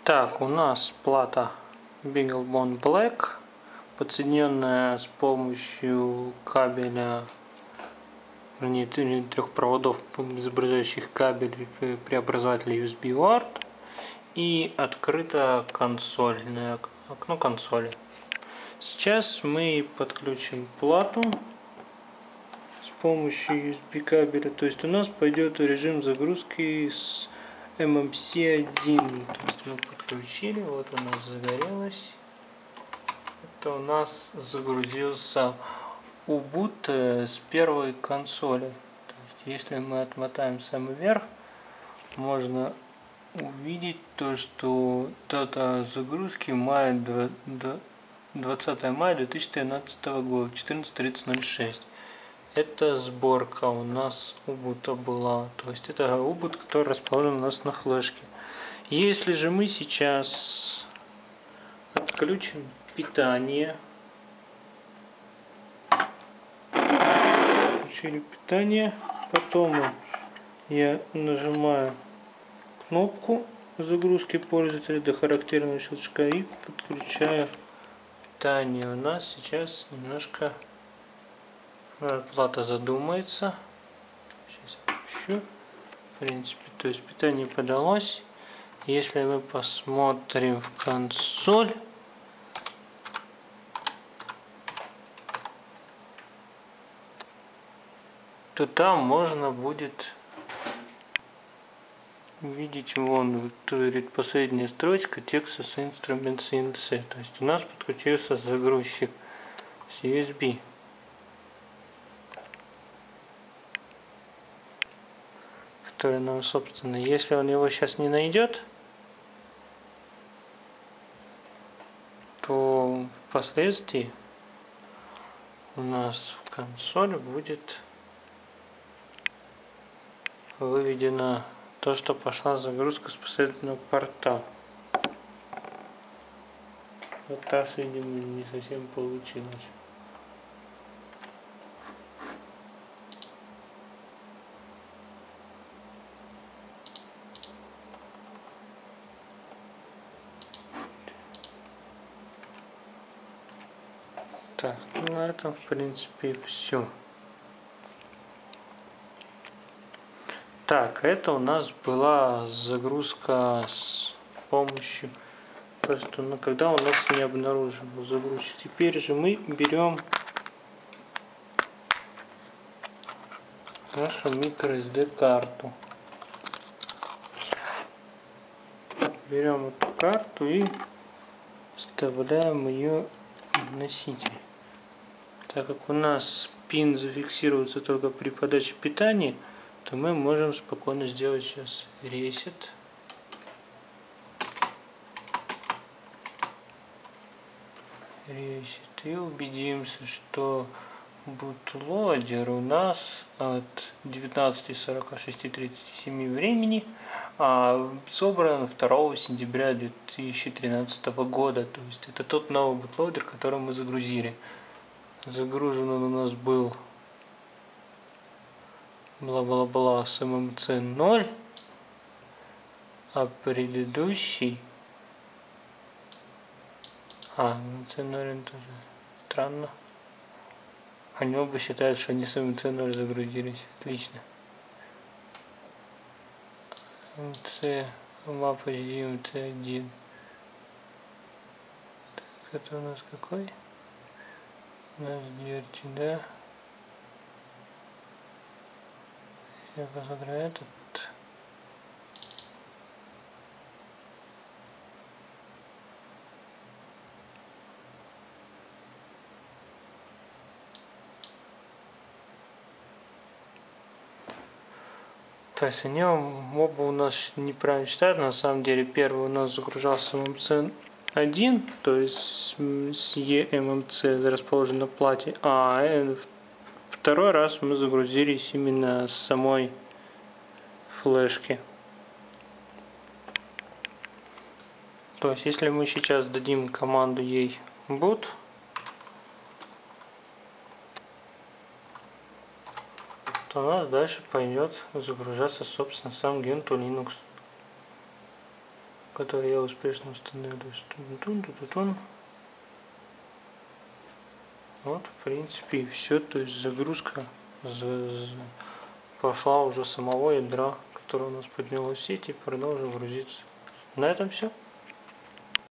Так, у нас плата BeagleBone Black, подсоединенная с помощью кабеля, вернее, трех проводов, изображающих кабель преобразователя USB UART, и открыто консольное окно консоли. Сейчас мы подключим плату с помощью USB кабеля, то есть у нас пойдет режим загрузки с MMC1. То есть мы подключили, вот у нас загорелось. Это у нас загрузился Ubuntu с первой консоли. То есть если мы отмотаем самый вверх, можно увидеть то, что дата загрузки 20 мая 2013 года, 14:30:06. Это сборка у нас Ubuntu была, то есть это Ubuntu, который расположен у нас на флешке. Если же мы сейчас отключим питание, включили питание, потом я нажимаю кнопку загрузки пользователя до характерного щелчка и подключаю питание. У нас сейчас немножко плата задумается. Сейчас я включу. В принципе, то есть питание подалось. Если мы посмотрим в консоль, то там можно будет увидеть, вон последняя строчка текста с Instrument CNC. То есть у нас подключился загрузчик с USB. Который нам, собственно, если он его сейчас не найдет, то впоследствии у нас в консоль будет выведено то, что пошла загрузка с последовательного порта. Вот так, видимо, не совсем получилось. Так, ну на этом, в принципе, все. Так, это у нас была загрузка с помощью, просто когда у нас не обнаружил загрузчик. Теперь же мы берем нашу microSD карту. Берем эту карту и вставляем ее в носитель. Так как у нас пин зафиксируется только при подаче питания, то мы можем спокойно сделать сейчас ресет. И убедимся, что бутлодер у нас от 19:46:37 времени собран 2 сентября 2013 года. То есть это тот новый бутлодер, который мы загрузили. Загружен он у нас был бла-бла-бла с MMC 0, а предыдущий MMC 0 тоже странно. Они оба считают, что они с MMC 0 загрузились. Отлично. MMC Map HD MMC 1. Так, это у нас какой? У нас DRT, да? Я посмотрю этот. То есть они оба у нас неправильно читают. На самом деле первый у нас загружался MMC 1, то есть с eMMC расположен на плате, а второй раз мы загрузились именно с самой флешки. То есть если мы сейчас дадим команду ей boot, то у нас дальше пойдет загружаться, собственно, сам Gentoo Linux. который я успешно установил. Вот, в принципе, и все. То есть загрузка пошла уже самого ядра, которое у нас поднялось в сеть, и продолжим грузиться. На этом все.